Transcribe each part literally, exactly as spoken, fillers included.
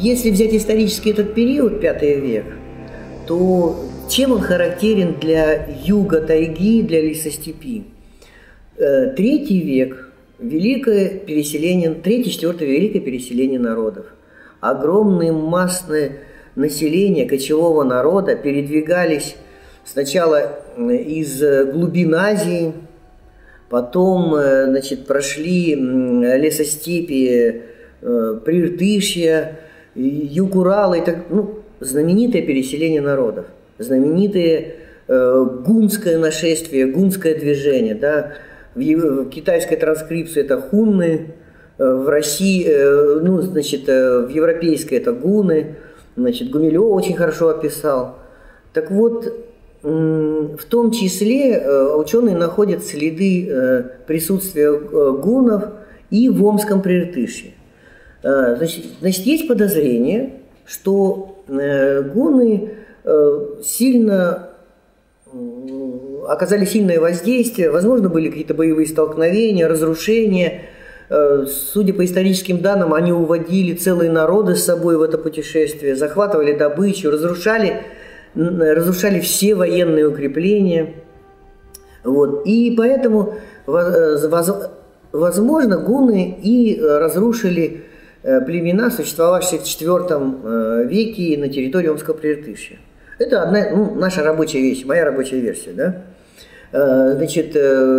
если взять исторически этот период, пятый век, то чем он характерен для юга тайги, для лесостепи? Третий век – великое переселение, третий-четвертый – великое переселение народов. Огромные массные населения кочевого народа передвигались сначала из глубин Азии, потом, значит, прошли лесостепи, Прииртышья, юг Урала, и так, ну, знаменитое переселение народов, знаменитое э, гунское нашествие, гунское движение, да, в, в китайской транскрипции это хунны, э, в России, э, ну, значит, э, в европейской это гуны, значит, Гумилев очень хорошо описал. Так вот, э, в том числе э, ученые находят следы э, присутствия э, гуннов и в Омском Прииртышье. Э, значит, значит, есть подозрение, что э, гунны э, сильно э, оказали сильное воздействие, возможно, были какие-то боевые столкновения, разрушения. Э, судя по историческим данным, они уводили целые народы с собой в это путешествие, захватывали добычу, разрушали, разрушали все военные укрепления. Вот. И поэтому, возможно, гунны и разрушили племена, существовавшие в четвёртом веке на территории Омского Прииртышья. Это одна, ну, наша рабочая вещь, моя рабочая версия, да? Значит,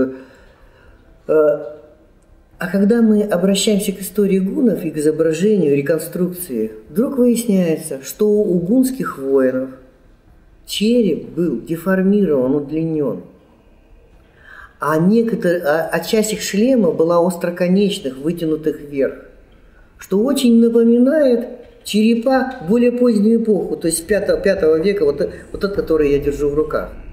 а когда мы обращаемся к истории гуннов и к изображению, реконструкции, вдруг выясняется, что у гунских воинов череп был деформирован, удлинен, а, некоторые, а, а часть их шлема была остроконечных, вытянутых вверх, что очень напоминает черепа более позднюю эпоху, то есть пятого, пятого века, вот, вот тот, который я держу в руках.